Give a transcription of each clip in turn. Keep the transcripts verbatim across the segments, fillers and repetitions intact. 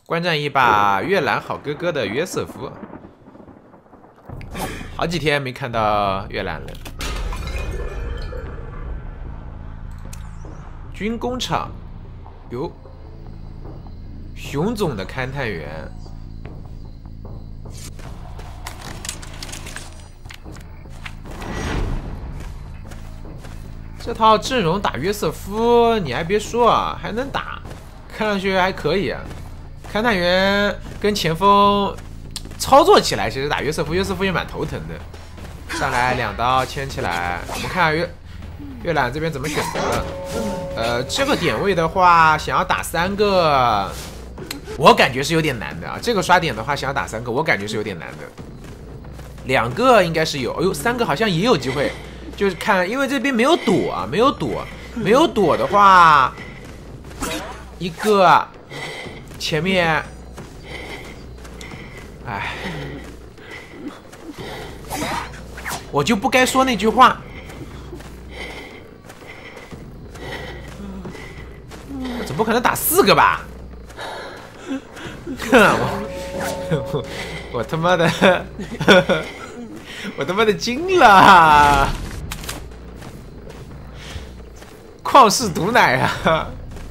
观战一把月兰好哥哥的约瑟夫，好几天没看到月兰了。军工厂，哟，熊总的勘探员。 这套阵容打约瑟夫，你还别说啊，还能打，看上去还可以啊。勘探员跟前锋操作起来，其实打约瑟夫，约瑟夫也蛮头疼的。上来两刀牵起来，我们看月月兰这边怎么选择了。呃，这个点位的话，想要打三个，我感觉是有点难的啊。这个刷点的话，想要打三个，我感觉是有点难的。两个应该是有，哎呦，三个好像也有机会。 就是看，因为这边没有躲啊，没有躲，没有躲的话，一个前面，哎，我就不该说那句话。我总不可能打四个吧？我我我他妈的，我他妈的惊了！ 旷世毒奶啊！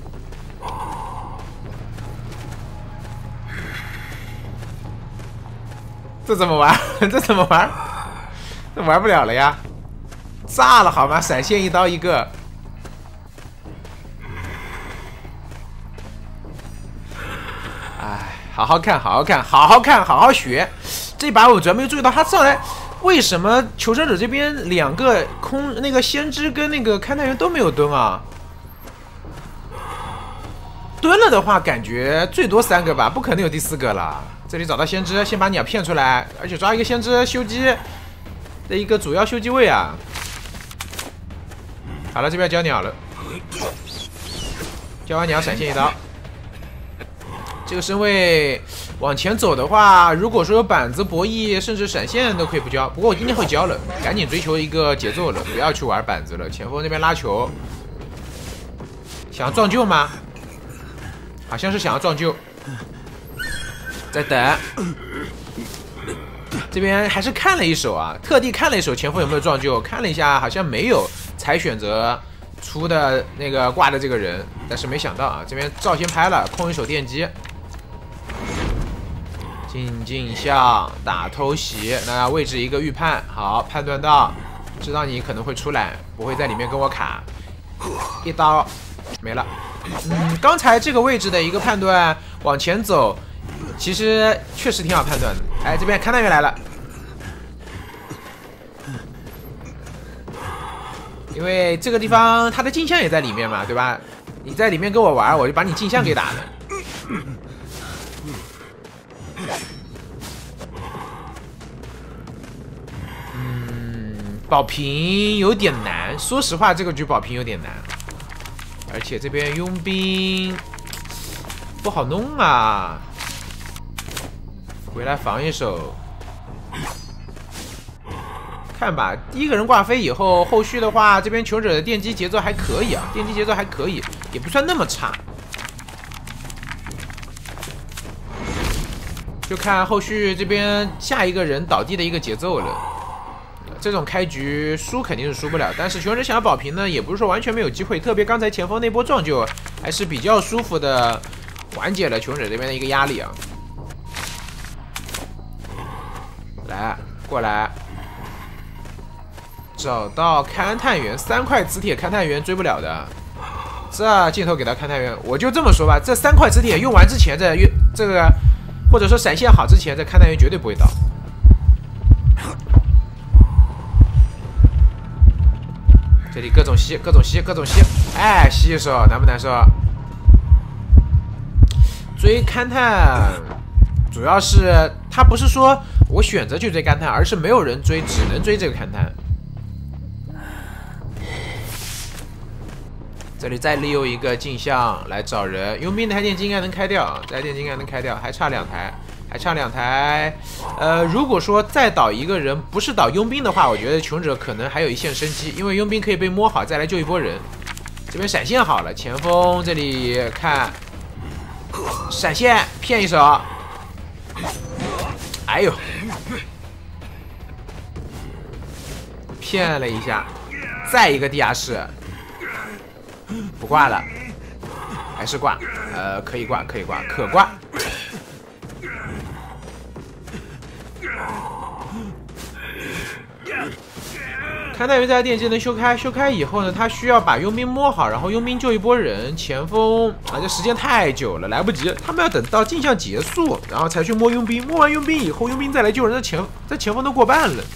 这怎么玩？这怎么玩？这玩不了了呀！炸了好吗？闪现一刀一个。哎，好好看，好好看，好好看，好好学。这把我主要没有注意到他上来。 为什么求生者这边两个空那个先知跟那个勘探员都没有蹲啊？蹲了的话，感觉最多三个吧，不可能有第四个了。这里找到先知，先把鸟骗出来，而且抓一个先知修机的一个主要修机位啊。好了，这边交鸟了，交完鸟闪现一刀。这个身位。 往前走的话，如果说有板子博弈，甚至闪现都可以不交。不过我今天会交了，赶紧追求一个节奏了，不要去玩板子了。前锋那边拉球，想要撞救吗？好像是想要撞救，在等。这边还是看了一手啊，特地看了一手前锋有没有撞救，看了一下好像没有，才选择出的那个挂的这个人。但是没想到啊，这边照先拍了，空一手电击。 进镜像打偷袭，那位置一个预判，好判断到，知道你可能会出来，不会在里面跟我卡，一刀没了。嗯，刚才这个位置的一个判断，往前走，其实确实挺好判断的。哎，这边勘探员来了，因为这个地方他的镜像也在里面嘛，对吧？你在里面跟我玩，我就把你镜像给打了。 保平有点难，说实话，这个局保平有点难，而且这边佣兵不好弄啊。回来防一手，看吧，第一个人挂飞以后，后续的话，这边求者的电击节奏还可以啊，电击节奏还可以，也不算那么差。就看后续这边下一个人倒地的一个节奏了。 这种开局输肯定是输不了，但是求生者想要保平呢，也不是说完全没有机会。特别刚才前锋那波撞救，还是比较舒服的，缓解了求生者这边的一个压力啊。来，过来，找到勘探员，三块磁铁勘探员追不了的。这镜头给到勘探员，我就这么说吧，这三块磁铁用完之前，这这个或者说闪现好之前，这勘探员绝对不会倒。 这里各种吸，各种吸，各种吸，哎，吸一手难不难受？追勘探，主要是他不是说我选择去追勘探，而是没有人追，只能追这个勘探。这里再利用一个镜像来找人，佣兵那台电机应该能开掉，这台电机应该能开掉，还差两台。 还差两台，呃，如果说再倒一个人，不是倒佣兵的话，我觉得穷者可能还有一线生机，因为佣兵可以被摸好，再来救一波人。这边闪现好了，前锋这里看闪现骗一手。哎呦，骗了一下，再一个地下室，不挂了，还是挂，呃，可以挂，可以挂，可挂。勘探员这台电机能修开，修开以后呢，他需要把佣兵摸好，然后佣兵救一波人，前锋啊，这时间太久了，来不及，他们要等到镜像结束，然后才去摸佣兵，摸完佣兵以后，佣兵再来救人，这前这前锋都过半了，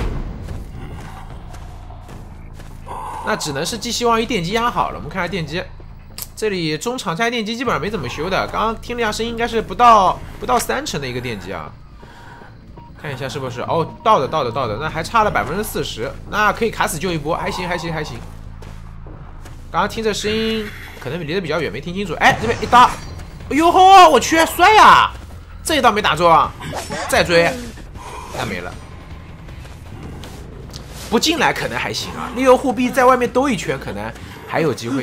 那只能是寄希望于电机压好了。我们看下电机，这里中场这台电机基本上没怎么修的，刚刚听了一下声音，应该是不到不到三成的一个电机啊。看一下是不是哦，到的到的到的，那还差了百分之四十，那可以卡死救一波，还行还行还行。刚刚听这声音，可能离得比较远，没听清楚。哎，这边一刀，哎呦吼，我去，帅呀！这一刀没打中，再追，那没了。不进来可能还行啊，利用护臂在外面兜一圈，可能还有机会。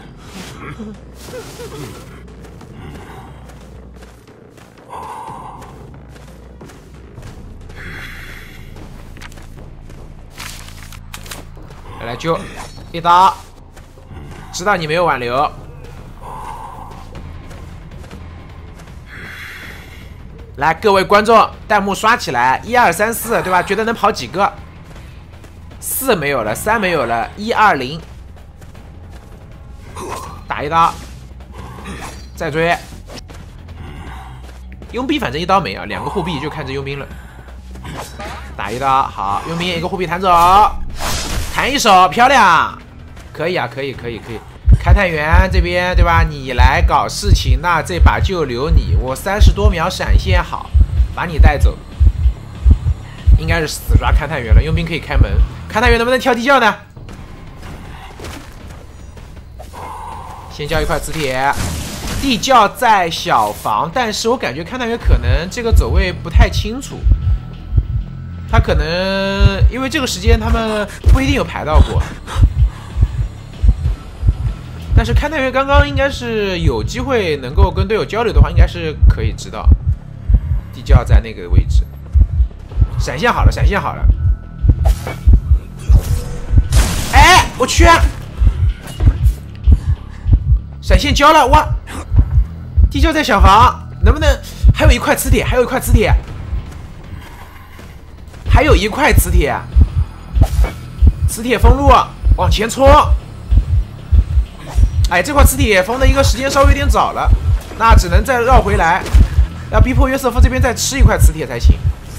来救一刀，知道你没有挽留。来，各位观众，弹幕刷起来，一二三四，对吧？觉得能跑几个？四没有了，三没有了，一二零，打一刀，再追。佣兵反正一刀没有，两个护臂就看着佣兵了。打一刀，好，佣兵一个护臂弹走。弹一手，漂亮，可以啊，可以，可以，可以。勘探员这边对吧？你来搞事情，那这把就留你。我三十多秒闪现好，把你带走。应该是死抓勘探员了，佣兵可以开门。勘探员能不能跳地窖呢？先交一块磁铁。地窖在小房，但是我感觉勘探员可能这个走位不太清楚。他可能因为这个时间他们不一定有排到过，但是勘探员刚刚应该是有机会能够跟队友交流的话，应该是可以知道地窖在那个位置。闪现好了，闪现好了。哎，我去！闪现交了，哇！地窖在小房，能不能还有一块磁铁？还有一块磁铁。还有一块磁铁，磁铁封路，往前冲！哎，这块磁铁封的一个时间稍微有点早了，那只能再绕回来，要逼迫约瑟夫这边再吃一块磁铁才行。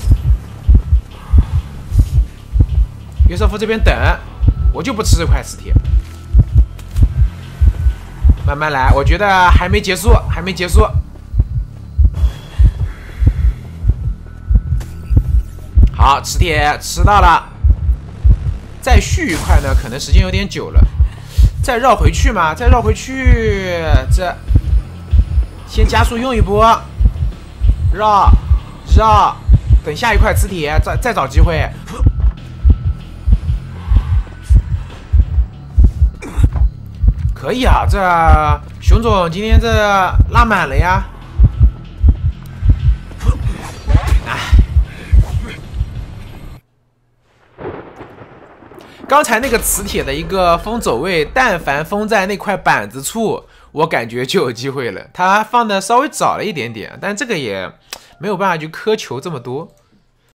约瑟夫这边等，我就不吃这块磁铁，慢慢来，我觉得还没结束，还没结束。好，磁铁吃到了，再续一块呢，可能时间有点久了，再绕回去嘛，再绕回去，这先加速用一波，绕绕，等下一块磁铁，再再找机会。可以啊，这熊总今天这拉满了呀。刚才那个磁铁的一个封走位，但凡封在那块板子处，我感觉就有机会了。他放的稍微早了一点点，但这个也没有办法去苛求这么多。